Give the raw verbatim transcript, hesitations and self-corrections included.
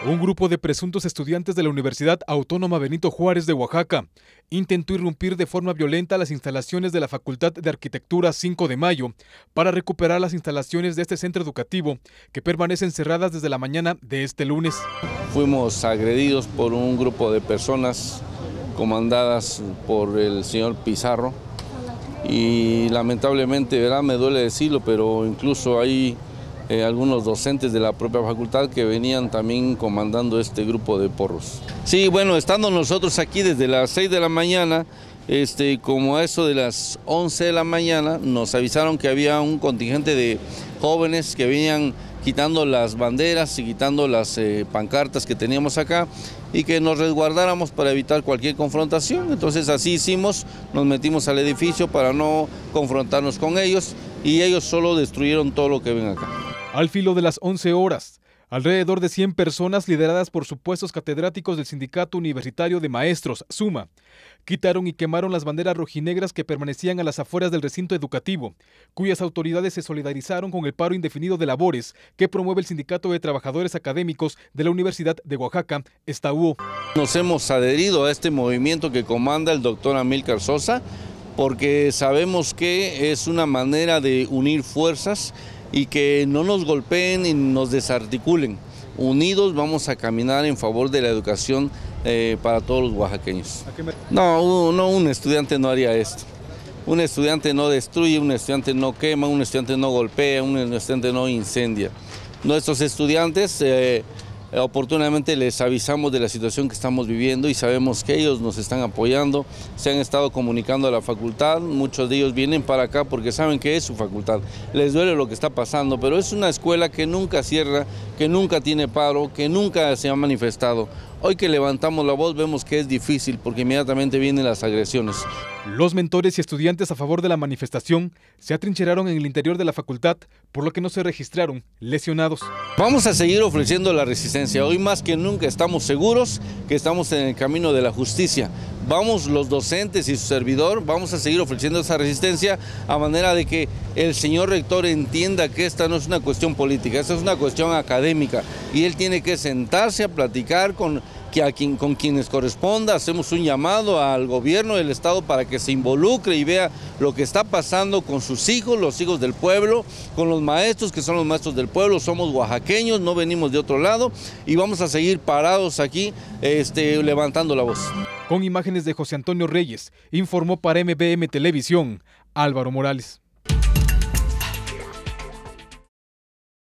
Un grupo de presuntos estudiantes de la Universidad Autónoma Benito Juárez de Oaxaca intentó irrumpir de forma violenta las instalaciones de la Facultad de Arquitectura cinco de mayo para recuperar las instalaciones de este centro educativo que permanecen cerradas desde la mañana de este lunes. Fuimos agredidos por un grupo de personas comandadas por el señor Pizarro y lamentablemente, ¿verdad? Me duele decirlo, pero incluso hay Eh, algunos docentes de la propia facultad que venían también comandando este grupo de porros. Sí, bueno, estando nosotros aquí desde las seis de la mañana, este, como a eso de las once de la mañana, nos avisaron que había un contingente de jóvenes que venían quitando las banderas y quitando las eh, pancartas que teníamos acá y que nos resguardáramos para evitar cualquier confrontación. Entonces así hicimos, nos metimos al edificio para no confrontarnos con ellos y ellos solo destruyeron todo lo que ven acá. Al filo de las once horas, alrededor de cien personas lideradas por supuestos catedráticos del Sindicato Universitario de Maestros, SUMA, quitaron y quemaron las banderas rojinegras que permanecían a las afueras del recinto educativo, cuyas autoridades se solidarizaron con el paro indefinido de labores que promueve el Sindicato de Trabajadores Académicos de la Universidad de Oaxaca, STAUO. Nos hemos adherido a este movimiento que comanda el doctor Amílcar Sosa, porque sabemos que es una manera de unir fuerzas y que no nos golpeen y nos desarticulen. Unidos vamos a caminar en favor de la educación eh, para todos los oaxaqueños. No, no, un estudiante no haría esto. Un estudiante no destruye, un estudiante no quema, un estudiante no golpea, un estudiante no incendia. Nuestros estudiantes eh, oportunamente les avisamos de la situación que estamos viviendo y sabemos que ellos nos están apoyando, se han estado comunicando a la facultad, muchos de ellos vienen para acá porque saben que es su facultad, les duele lo que está pasando, pero es una escuela que nunca cierra, que nunca tiene paro, que nunca se ha manifestado. Hoy que levantamos la voz vemos que es difícil porque inmediatamente vienen las agresiones. Los mentores y estudiantes a favor de la manifestación se atrincheraron en el interior de la facultad, por lo que no se registraron lesionados. Vamos a seguir ofreciendo la resistencia. Hoy más que nunca estamos seguros que estamos en el camino de la justicia. Vamos los docentes y su servidor, vamos a seguir ofreciendo esa resistencia a manera de que el señor rector entienda que esta no es una cuestión política, esta es una cuestión académica y él tiene que sentarse a platicar con que a quien, con quienes corresponda. Hacemos un llamado al gobierno del estado para que se involucre y vea lo que está pasando con sus hijos, los hijos del pueblo, con los maestros que son los maestros del pueblo. Somos oaxaqueños, no venimos de otro lado y vamos a seguir parados aquí este, levantando la voz. Con imágenes de José Antonio Reyes, informó para M B M Televisión, Álvaro Morales.